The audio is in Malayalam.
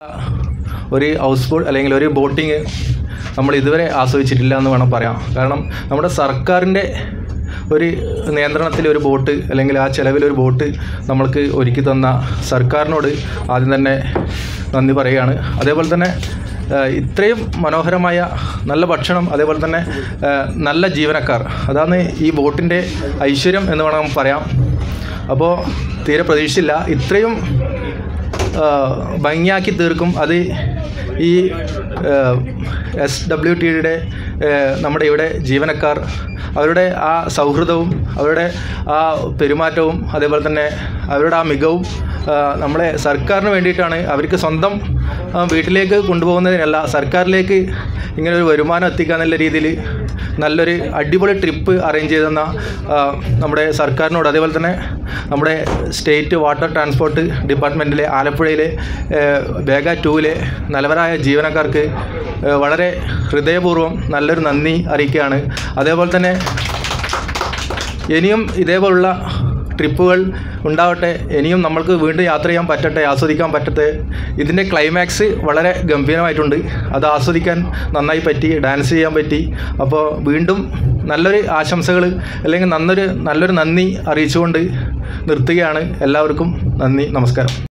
ഒരു ഹൗസ് ബോട്ട് അല്ലെങ്കിൽ ഒരു ബോട്ടിങ് നമ്മൾ ഇതുവരെ ആസ്വദിച്ചിട്ടില്ല എന്ന് വേണം പറയാം. കാരണം നമ്മുടെ സർക്കാരിൻ്റെ ഒരു നിയന്ത്രണത്തിൽ ഒരു ബോട്ട് അല്ലെങ്കിൽ ആ ചിലവിലൊരു ബോട്ട് നമ്മൾക്ക് ഒരുക്കി തന്ന സർക്കാരിനോട് ആദ്യം തന്നെ നന്ദി പറയുകയാണ്. അതേപോലെ തന്നെ ഇത്രയും മനോഹരമായ നല്ല ഭക്ഷണം, അതേപോലെ തന്നെ നല്ല ജീവനക്കാർ, അതാണ് ഈ ബോട്ടിൻ്റെ ഐശ്വര്യം എന്ന് വേണം പറയാം. അപ്പോൾ തീരെ പ്രതീക്ഷിച്ചില്ല ഇത്രയും ഭംഗിയാക്കി തീർക്കും. അത് ഈ SWTയുടെ നമ്മുടെ ഇവിടെ ജീവനക്കാർ, അവരുടെ ആ സൗഹൃദവും അവരുടെ ആ പെരുമാറ്റവും അതേപോലെ തന്നെ അവരുടെ ആ മികവും നമ്മളെ സർക്കാരിന് വേണ്ടിയിട്ടാണ്. അവർക്ക് സ്വന്തം വീട്ടിലേക്ക് കൊണ്ടുപോകുന്നതിനല്ല, സർക്കാരിലേക്ക് ഇങ്ങനെ ഒരു വരുമാനം എത്തിക്കുക എന്നുള്ള രീതിയിൽ നല്ലൊരു അടിപൊളി ട്രിപ്പ് അറേഞ്ച് ചെയ്തെന്ന നമ്മുടെ സർക്കാരിനോട്, അതേപോലെ തന്നെ നമ്മുടെ സ്റ്റേറ്റ് വാട്ടർ ട്രാൻസ്പോർട്ട് ഡിപ്പാർട്ട്മെൻറ്റിലെ ആലപ്പുഴയിലെ വേഗ 2ലെ നല്ലവരായ ജീവനക്കാർക്ക് വളരെ ഹൃദയപൂർവ്വം നല്ലൊരു നന്ദി അറിയിക്കുകയാണ്. അതേപോലെ തന്നെ ഇനിയും ഇതേപോലുള്ള ട്രിപ്പുകൾ ഉണ്ടാവട്ടെ, ഇനിയും നമ്മൾക്ക് വീണ്ടും യാത്ര ചെയ്യാൻ പറ്റട്ടെ, ആസ്വദിക്കാൻ പറ്റട്ടെ. ഇതിൻ്റെ ക്ലൈമാക്സ് വളരെ ഗംഭീരമായിട്ടുണ്ട്, അത് ആസ്വദിക്കാൻ നന്നായി പറ്റി, ഡാൻസ് ചെയ്യാൻ പറ്റി. അപ്പോൾ വീണ്ടും നല്ലൊരു ആശംസകൾ അല്ലെങ്കിൽ നല്ലൊരു നന്ദി അറിയിച്ചുകൊണ്ട് നിർത്തുകയാണ്. എല്ലാവർക്കും നന്ദി, നമസ്കാരം.